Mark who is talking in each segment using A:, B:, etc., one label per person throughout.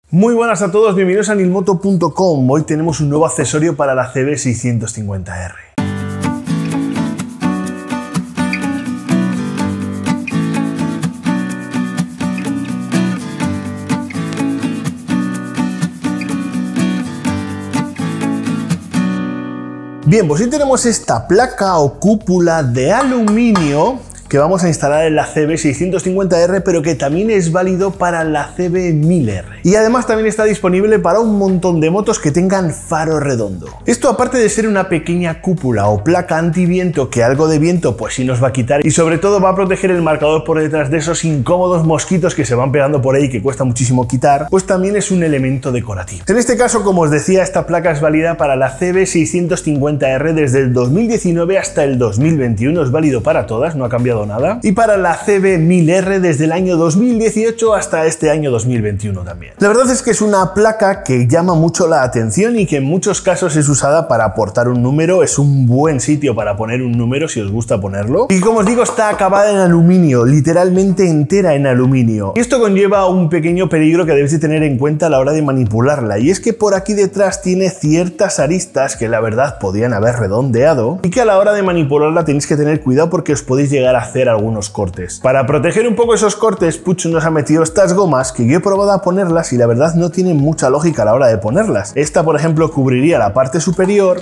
A: Muy buenas a todos, bienvenidos a nilmoto.com. Hoy tenemos un nuevo accesorio para la CB650R. Bien, pues hoy tenemos esta placa o cúpula de aluminio que vamos a instalar en la CB650R, pero que también es válido para la CB1000R. Y además también está disponible para un montón de motos que tengan faro redondo. Esto, aparte de ser una pequeña cúpula o placa antiviento que algo de viento pues sí nos va a quitar, y sobre todo va a proteger el marcador por detrás de esos incómodos mosquitos que se van pegando por ahí que cuesta muchísimo quitar, pues también es un elemento decorativo. En este caso, como os decía, esta placa es válida para la CB650R desde el 2019 hasta el 2021, es válido para todas, no ha cambiado nada, y para la CB1000R desde el año 2018 hasta este año 2021 también. La verdad es que es una placa que llama mucho la atención y que en muchos casos es usada para aportar un número, es un buen sitio para poner un número si os gusta ponerlo, y como os digo está acabada en aluminio, literalmente entera en aluminio. Y esto conlleva un pequeño peligro que debéis de tener en cuenta a la hora de manipularla, y es que por aquí detrás tiene ciertas aristas que la verdad podían haber redondeado y que a la hora de manipularla tenéis que tener cuidado porque os podéis llegar a hacer algunos cortes. Para proteger un poco esos cortes, Puig nos ha metido estas gomas que yo he probado a ponerlas y la verdad no tienen mucha lógica a la hora de ponerlas. Esta, por ejemplo, cubriría la parte superior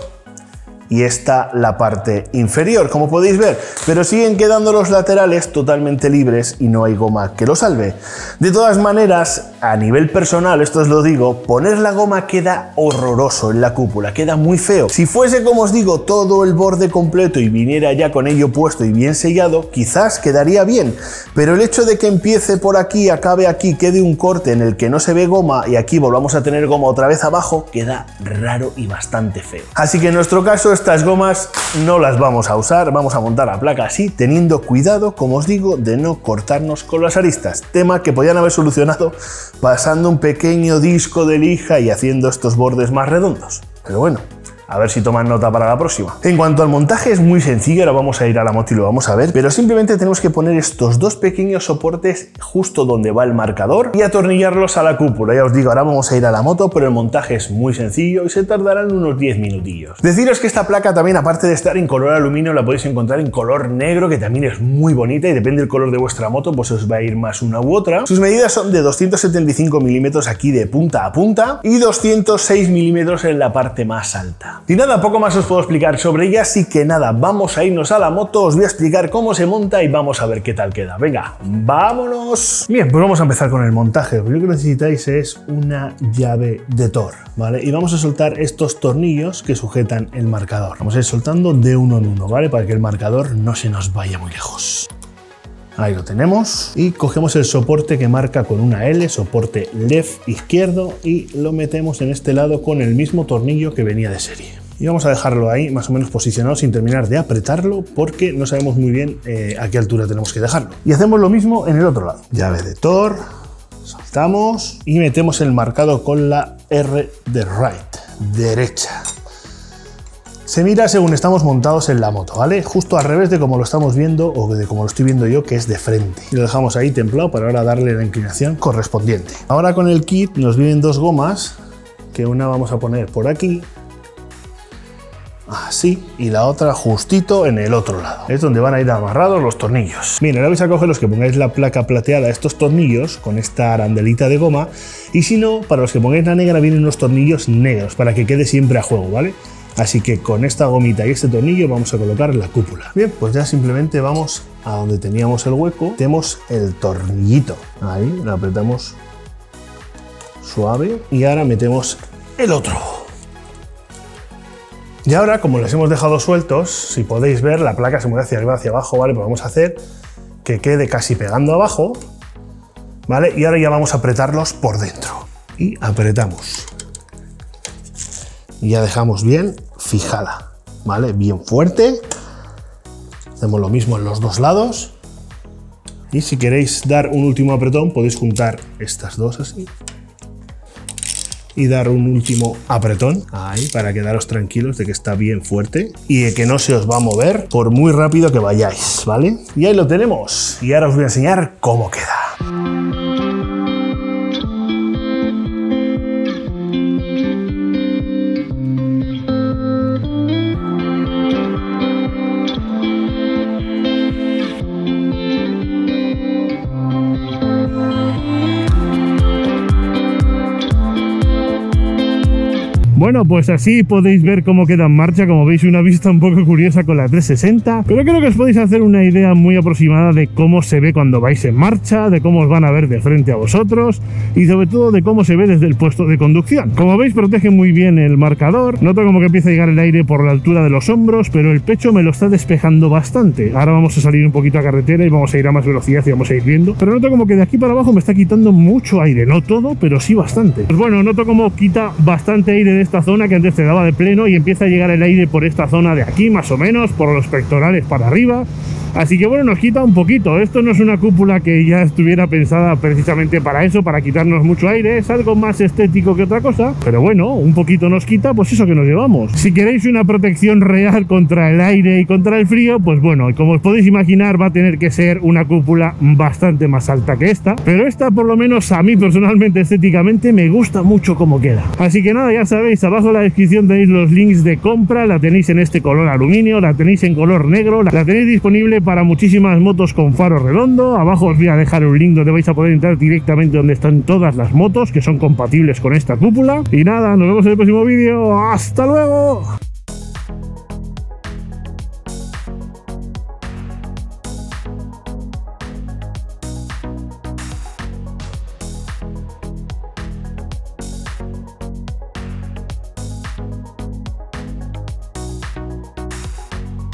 A: y esta la parte inferior, como podéis ver, pero siguen quedando los laterales totalmente libres y no hay goma que lo salve. De todas maneras, a nivel personal, esto os lo digo, poner la goma queda horroroso en la cúpula, queda muy feo. Si fuese, como os digo, todo el borde completo y viniera ya con ello puesto y bien sellado, quizás quedaría bien, pero el hecho de que empiece por aquí, acabe aquí, quede un corte en el que no se ve goma y aquí volvamos a tener goma otra vez abajo, queda raro y bastante feo. Así que en nuestro caso estas gomas no las vamos a usar, vamos a montar la placa así, teniendo cuidado, como os digo, de no cortarnos con las aristas, tema que podían haber solucionado pasando un pequeño disco de lija y haciendo estos bordes más redondos. Pero bueno, a ver si toman nota para la próxima. En cuanto al montaje es muy sencillo, ahora vamos a ir a la moto y lo vamos a ver, pero simplemente tenemos que poner estos dos pequeños soportes justo donde va el marcador y atornillarlos a la cúpula. Ya os digo, ahora vamos a ir a la moto, pero el montaje es muy sencillo y se tardarán unos 10 minutillos. Deciros que esta placa también, aparte de estar en color aluminio, la podéis encontrar en color negro, que también es muy bonita y depende del color de vuestra moto, pues os va a ir más una u otra. Sus medidas son de 275 milímetros aquí de punta a punta y 206 milímetros en la parte más alta. Y nada, poco más os puedo explicar sobre ella, así que nada, vamos a irnos a la moto, os voy a explicar cómo se monta y vamos a ver qué tal queda. Venga, ¡vámonos! Bien, pues vamos a empezar con el montaje. Lo primero que necesitáis es una llave de Thor, ¿vale? Y vamos a soltar estos tornillos que sujetan el marcador. Vamos a ir soltando de uno en uno, ¿vale? Para que el marcador no se nos vaya muy lejos. Ahí lo tenemos y cogemos el soporte que marca con una L, soporte left izquierdo, y lo metemos en este lado con el mismo tornillo que venía de serie. Y vamos a dejarlo ahí más o menos posicionado sin terminar de apretarlo porque no sabemos muy bien a qué altura tenemos que dejarlo. Y hacemos lo mismo en el otro lado. Llave de Thor, soltamos y metemos el marcado con la R de right, derecha. Se mira según estamos montados en la moto, ¿vale? Justo al revés de como lo estamos viendo o de como lo estoy viendo yo, que es de frente. Y lo dejamos ahí templado para ahora darle la inclinación correspondiente. Ahora con el kit nos vienen dos gomas, que una vamos a poner por aquí, así, y la otra justito en el otro lado. Es donde van a ir amarrados los tornillos. Bien, ahora vais a coger los que pongáis la placa plateada, estos tornillos, con esta arandelita de goma, y si no, para los que pongáis la negra vienen unos tornillos negros, para que quede siempre a juego, ¿vale? Así que con esta gomita y este tornillo vamos a colocar la cúpula. Bien, pues ya simplemente vamos a donde teníamos el hueco, tenemos el tornillito. Ahí, lo apretamos suave y ahora metemos el otro. Y ahora, como les hemos dejado sueltos, si podéis ver, la placa se mueve hacia arriba, hacia abajo, ¿vale? Pues vamos a hacer que quede casi pegando abajo, ¿vale? Y ahora ya vamos a apretarlos por dentro. Y apretamos. Y ya dejamos bien fijada, ¿vale? Bien fuerte. Hacemos lo mismo en los dos lados. Y si queréis dar un último apretón, podéis juntar estas dos así. Y dar un último apretón ahí para quedaros tranquilos de que está bien fuerte y de que no se os va a mover por muy rápido que vayáis, ¿vale? Y ahí lo tenemos. Y ahora os voy a enseñar cómo queda.
B: Bueno, pues así podéis ver cómo queda en marcha. Como veis, una vista un poco curiosa con la 360, pero creo que os podéis hacer una idea muy aproximada de cómo se ve cuando vais en marcha, de cómo os van a ver de frente a vosotros y sobre todo de cómo se ve desde el puesto de conducción. Como veis, protege muy bien el marcador. Noto como que empieza a llegar el aire por la altura de los hombros, pero el pecho me lo está despejando bastante. Ahora vamos a salir un poquito a carretera y vamos a ir a más velocidad y vamos a ir viendo, pero noto como que de aquí para abajo me está quitando mucho aire, no todo, pero sí bastante. Pues bueno, noto como quita bastante aire de esta zona que antes te daba de pleno y empieza a llegar el aire por esta zona de aquí, más o menos, por los pectorales para arriba. Así que bueno, nos quita un poquito. Esto no es una cúpula que ya estuviera pensada precisamente para eso, para quitarnos mucho aire. Es algo más estético que otra cosa, pero bueno, un poquito nos quita, pues eso que nos llevamos. Si queréis una protección real contra el aire y contra el frío, pues bueno, como os podéis imaginar, va a tener que ser una cúpula bastante más alta que esta, pero esta, por lo menos a mí personalmente, estéticamente, me gusta mucho cómo queda. Así que nada, ya sabéis, abajo en la descripción tenéis los links de compra. La tenéis en este color aluminio, la tenéis en color negro, la tenéis disponible para muchísimas motos con faro redondo. Abajo os voy a dejar un link donde vais a poder entrar directamente donde están todas las motos que son compatibles con esta cúpula. Y nada, nos vemos en el próximo vídeo. ¡Hasta luego!